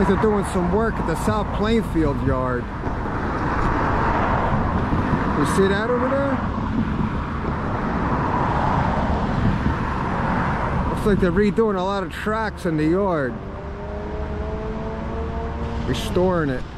Guys are doing some work at the South Plainfield yard. You see that over there? Looks like they're redoing a lot of tracks in the yard. Restoring it.